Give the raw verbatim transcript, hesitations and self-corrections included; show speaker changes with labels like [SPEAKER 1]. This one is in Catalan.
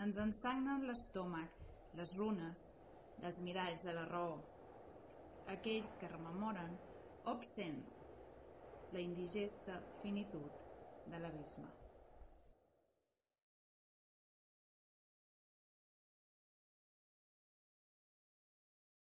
[SPEAKER 1] ens ensagnen l'estómac, les runes dels miralls de la raó, aquells que rememoren, obscens, la indigesta finitud de l'abisme.